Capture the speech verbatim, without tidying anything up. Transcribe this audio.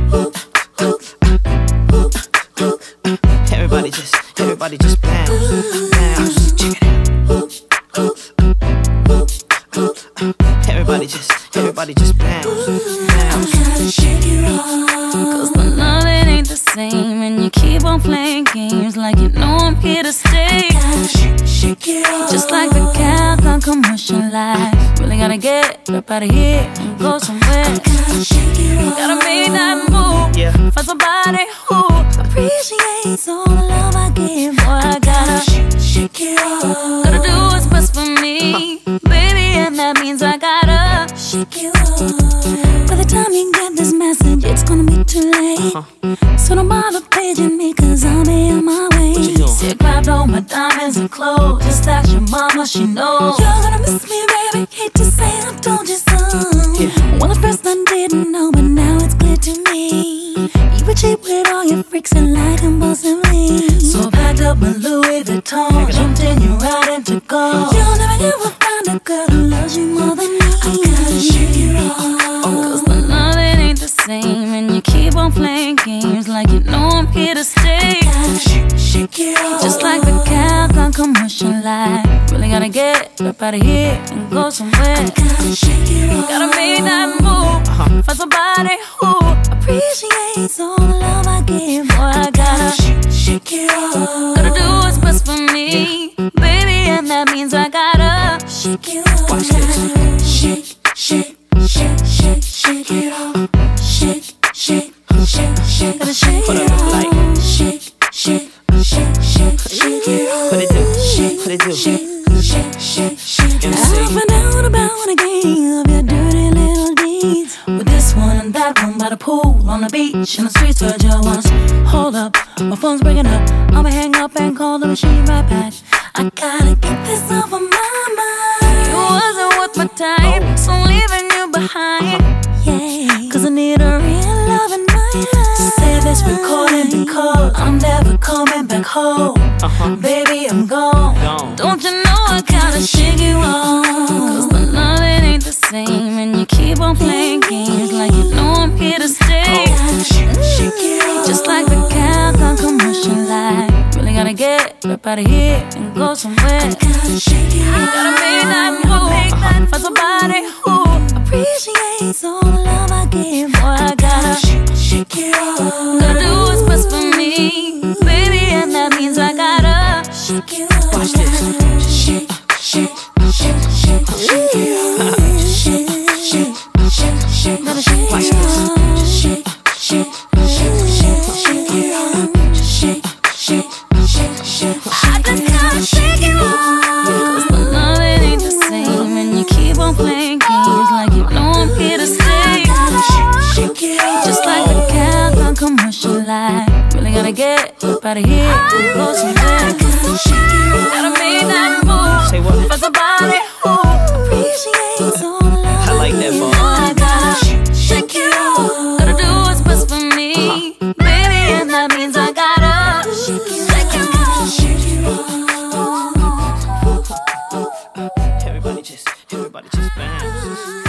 Everybody just, everybody just bounce, bounce. Check it out. Everybody just, everybody just bounce, bounce. Gotta shake it off, cause the love it ain't the same, and you keep on playing games like you know I'm here to stay. Gotta shake, shake it off, just like the cows on commercial life. Really gotta get up out of here and go somewhere. Gotta shake it off, gotta make that move, yeah. Find somebody who appreciates all the love I give. Boy, I gotta shake, shake it off. Gotta do what's best for me, baby, and that means I gotta shake it off. By the time you get this message, it's gonna be too late. uh-huh. So don't bother paging me, cause I'll be on my way. Sit, grabbed all my diamonds and clothes, just ask your mama, she knows. You're gonna miss me, baby, hate to say I told you so, yeah. Well, at first I didn't know, but now it's clear to me. You were cheap with all your freaks and like impulsively. So I packed up my Louis Vuitton, jumped in your ride and took off. You'll never ever find a girl who loves you more than me. I gotta shake it off, cause the love it ain't the same, and you keep on playing games like you know I'm here to stay. Gotta shake, shake it off, just like the cows on commercial life. Really gotta get up out of here and go somewhere. I gotta shake it off, gotta make that move, uh-huh. Find somebody who appreciates all the love I give. Boy, I gotta shake, shake it off. Gotta do what's best for me, yeah. Baby, and that means I gotta shake it off. Watch this. Shake, shake, shake, shake, shake it off. Shake, shake, shake, shake, gotta shake it off. Shake, shake, shake, shake, shake it off. What it do? Shake, what it do? Shake, shake, shake, shake. I found out about one again of your dirty little deeds, with this one and that one by the pool, on the beach, in the streets where Joe was. Hold up, my phone's breaking up. I'ma hang up and call the machine right back. I gotta get this off of my mind. You wasn't worth my time, so I'm leaving you behind. Yeah, cause I need a real love in my life. Say this recording because I'm never coming back home. uh-huh. Baby, I'm gone. gone. Don't you know I gotta shake you off, cause the love it ain't the same, and you keep on playing games like you know I'm here to stay. Gotta shake, shake it off, just like the cows on commercial life. Really gotta get up out of here and go somewhere. I gotta shake it off, gotta make that move, uh-huh. Find somebody who appreciates all the love I give. Boy, I gotta shake, shake it off. Gotta do what's best for me, baby, and that means I gotta shake it off. Watch this. Shake, shake, shake, shake, shake it off. Shake, shake, shake, shake, gotta shake Watch it this. off. Shake, shake, shake, shake, shake it off. Shake, shake, shake, shake, I just gotta shake it off, cause the love it ain't the same, and you keep on playing games like you know I'm here to stay. Shake, shake it off, just like the cows on commercial life. Really gotta get up out of here and go somewhere. Gotta shake it off, gotta make that move. Say what? Find somebody who appreciates all the love I like that I bar. give. I gotta shake, shake it off. Gotta do what's best for me, baby, and that means I gotta shake it off. Shake it off. Everybody just, everybody just bounce.